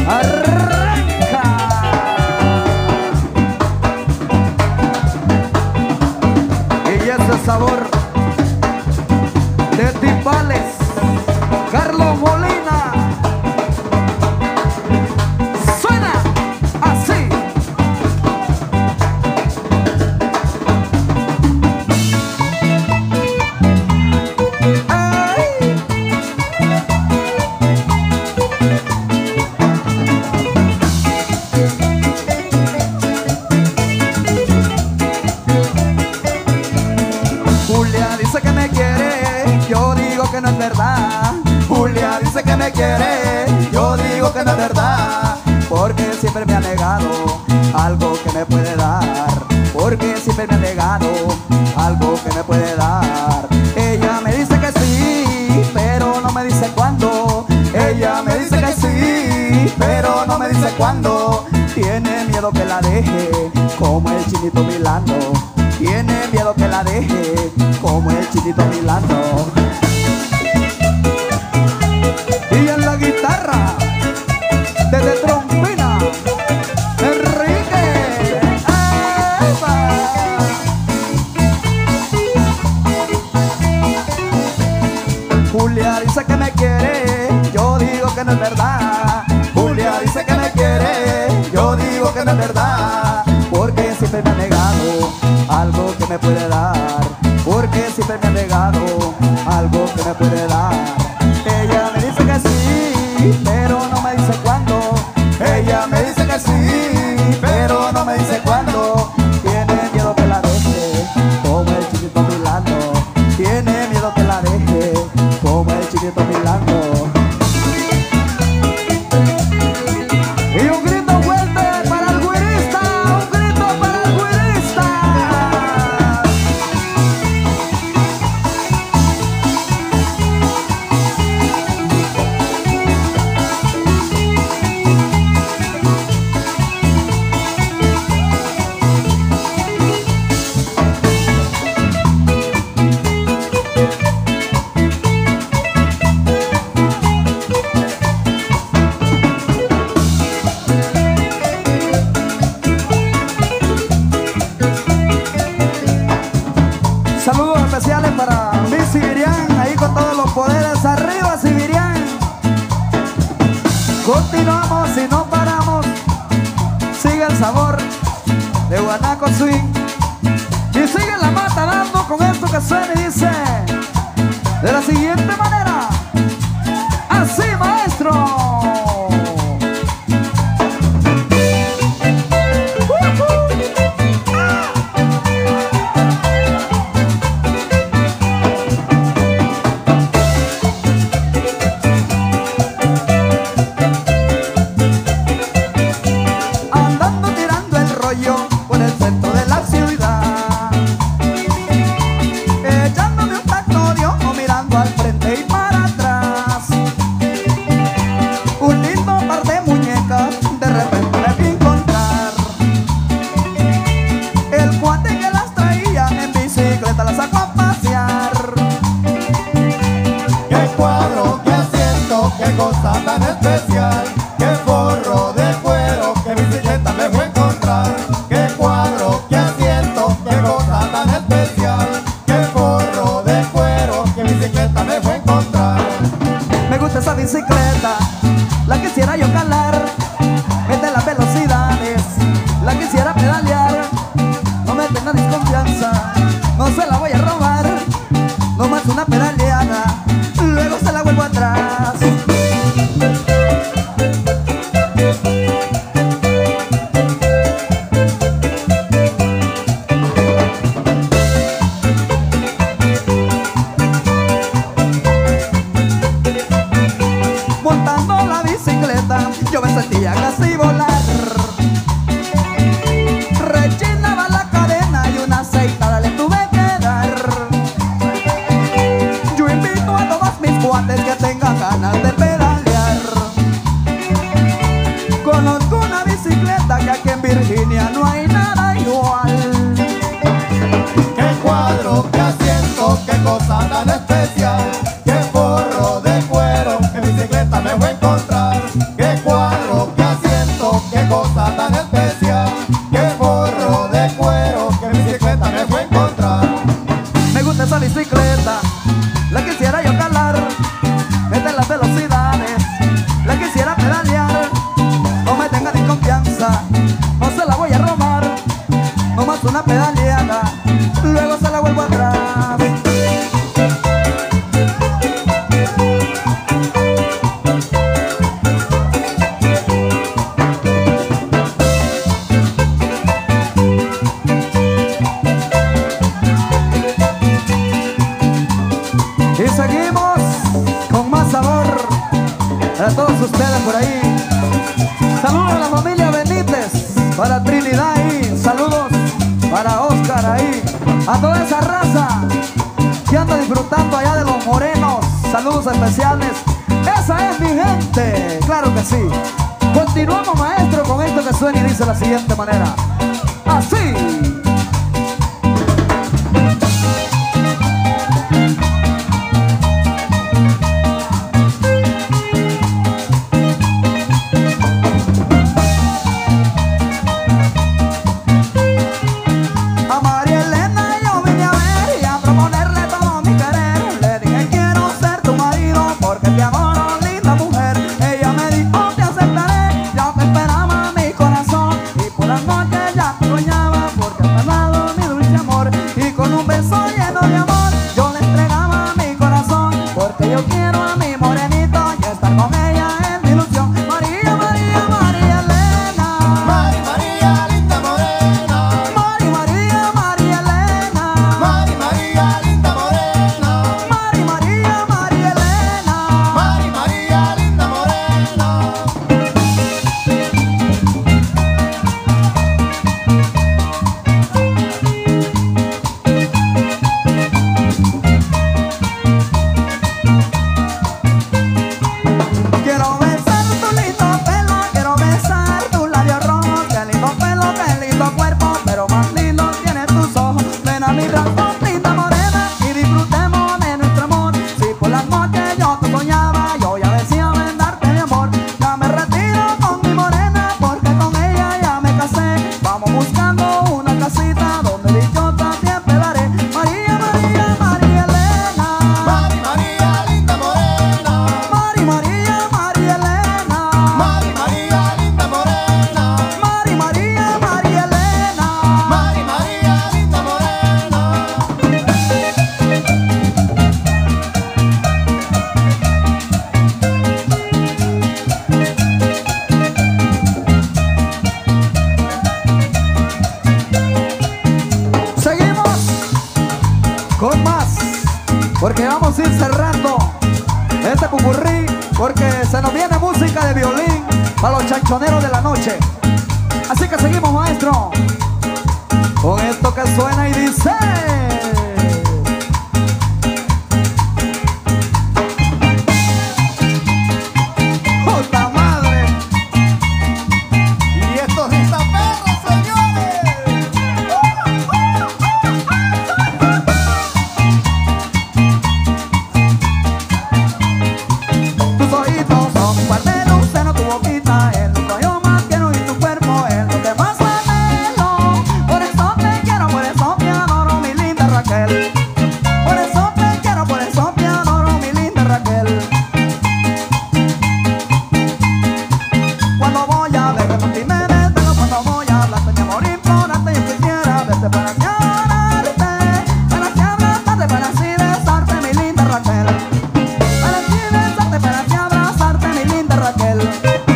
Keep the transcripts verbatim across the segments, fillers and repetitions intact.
Arranca. Y ese sabor de timbales, Carlos Molina, suena así. Ay. Julia dice que me quiere, yo digo que no es verdad. Julia dice que me quiere, yo digo que no es verdad. Porque siempre me ha negado algo que me puede dar. Porque siempre me ha negado algo que me puede dar. Ella me dice que sí, pero no me dice cuándo. Ella me dice que sí, pero no me dice cuándo. Tiene miedo que la deje como el Chinito Milano. Tiene miedo que la deje como el Chinito Milano. Y en la guitarra, desde Trompina, Enrique. ¡Epa! Julia dice que me quiere, yo digo que no es verdad. Julia dice que me quiere, yo digo que no es verdad. Porque siempre me ha negado algo que me puede dar. Porque siempre me ha negado algo que me puede dar. Ella me dice que sí, pero no me dice cuándo. Ella me dice que sí, pero no me dice cuándo. Tiene miedo que la deje como el Chinito Milano. Tiene miedo que la deje como el Chinito Milano. Y un grito fuerte para el güirista, un grito para el güirista. Saludos especiales para mi Sibirián, ahí con todos los poderes. Arriba, Sibirián. Continuamos y no paramos. Sigue el sabor de Guanaco Swing. Y sigue la mata dando con esto que suena y dice de la siguiente manera. Así, maestro. Por el centro de la ciudad, echándome un tacto de ojo, mirando al frente y para atrás. Un lindo par de muñecas de repente me vi encontrar. El cuate que las traía en bicicleta las sacó a pasear. Qué cuadro, qué asiento, qué cosa tan especial. Qué forro de cuero, qué bicicleta me fue a encontrar. Qué cuadro, qué asiento, qué cosa tan especial. Qué forro de cuero, qué bicicleta me fue a encontrar. Me gusta esa bicicleta, la quisiera yo calar. Mete las velocidades, la quisiera pedalear. No me tenga desconfianza, no se la voy a robar. Nomás una pedaleada, luego se la vuelvo atrás. Montando la bicicleta, yo me sentía casi volar. Rechinaba la cadena y una aceitada le tuve que dar. Yo invito a todos mis cuates que tengan ganas de pedalear. Conozco una bicicleta que aquí en Virginia no hay nada igual. Qué cuadro, qué asiento, qué cosa tan especial. Qué forro de cuero, qué bicicleta me fue a encontrar. Qué cuadro, qué ustedes por ahí. Saludos a la familia Benítez, para Trinidad ahí. Saludos para Oscar ahí. A toda esa raza que anda disfrutando allá de los morenos. Saludos especiales. Esa es mi gente, claro que sí. Continuamos, maestro, con esto que suena y dice de la siguiente manera. Así. Porque vamos a ir cerrando este popurrí, porque se nos viene música de violín para los chanchoneros de la noche. Así que seguimos, maestro, con esto que suena y dice: ¡puta madre! Y estos rizaperros, señores. Tus oídos son igual de lucero, tu boquita es lo que yo más quiero y tu cuerpo es lo que más anhelo. Por eso te quiero, por eso te adoro, mi linda Raquel. Por eso te quiero, por eso te adoro, mi linda Raquel. Cuando voy a verte por ti me desvelo, cuando voy a hablarte mi amor implorarte, yo quisiera verte para así adorarte, para así abrazarte, para así besarte, mi linda Raquel. Para así besarte, para así abrazarte, mi linda Raquel.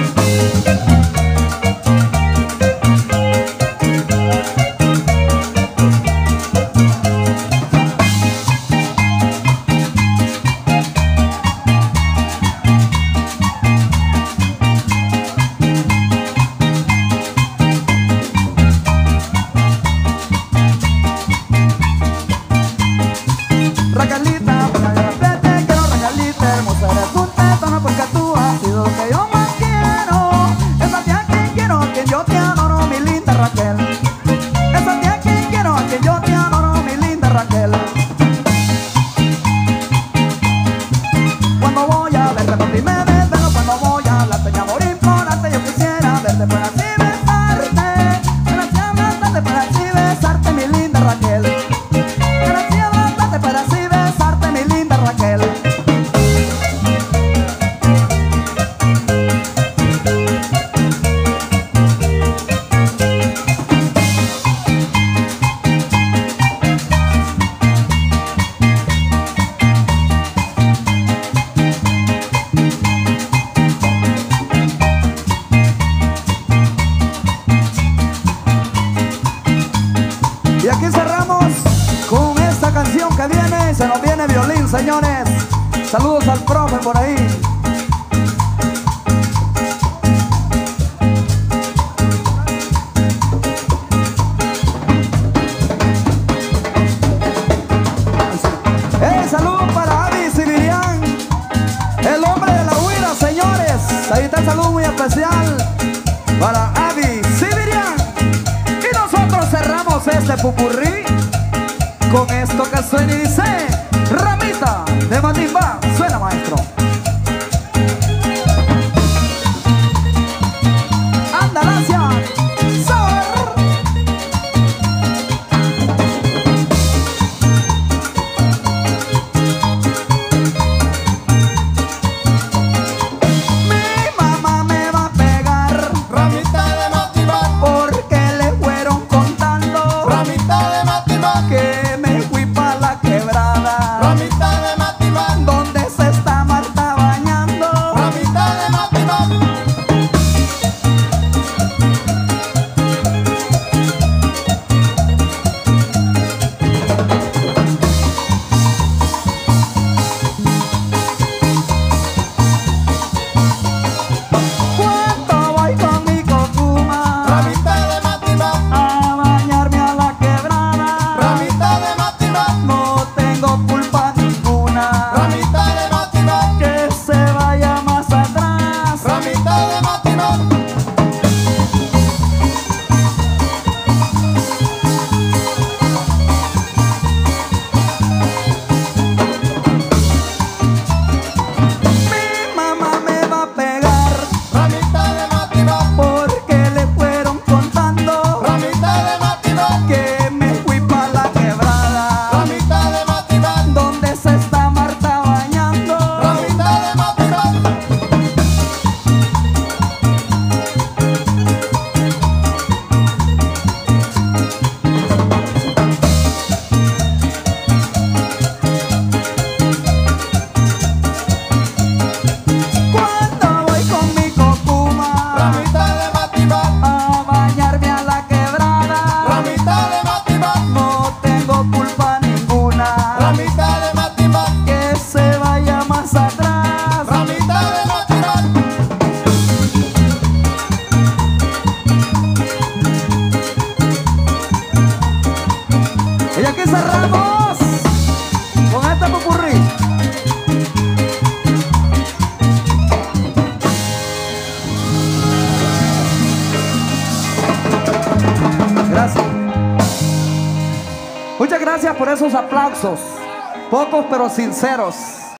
Raquelita, para que te quiero, Raquelita, hermosa eres un tétano porque tú has sido lo que yo más quiero. Esa tía que quiero, a quien yo te adoro, mi linda Raquel. Esa tía que quiero, a quien yo te adoro, mi linda Raquel. Cuando voy a verte por ti me desvelo, cuando voy a hablarte mi amor implorarte, yo quisiera verte para así besarte, para así abrazarte, para así besarte, mi linda Raquel. Para así abrazarte, para así besarte, mi linda Raquel. Y aquí cerramos con esta canción que viene, se nos viene violín, señores. Saludos al profe por ahí. saludo muy especial para Abby Sibirian. Y nosotros cerramos este pupurrí con esto que suena y dice: Ramita de matimba. Suena, maestro. Andalacia, sabor. Mi mamá me va a pegar, Ramita de Matibán, porque le fueron contando, Ramita de Matibán, que me fui pa' la quebrada, Ramita de Matibán, donde se está Marta bañando. Ramita de Matibán. Cuando voy con mi cocuma Ramita de Matibán, a bañarme a la quebrada, Ramita de Matibán, no tengo culpa ninguna, Ramita de Matibán, que se vaya más atrás. Ramita de Matibán. Mi mamá me va a pegar, Ramita de Matibán, porque le fueron contando, Ramita de Matibán, que me fui pa' la quebrada, Ramita de Matibán, donde se está Marta bañando. Ramita de Matibán. Cuando voy con mi cocuma Ramita de Matibán, a bañarme a la quebrada, Ramita de Matibán, no tengo culpa ninguna, Ramita de Matibán, que se vaya más atrás. Ramita de Matibán. Y aquí cerramos con este popurrí. Gracias. Muchas gracias por esos aplausos, pocos pero sinceros.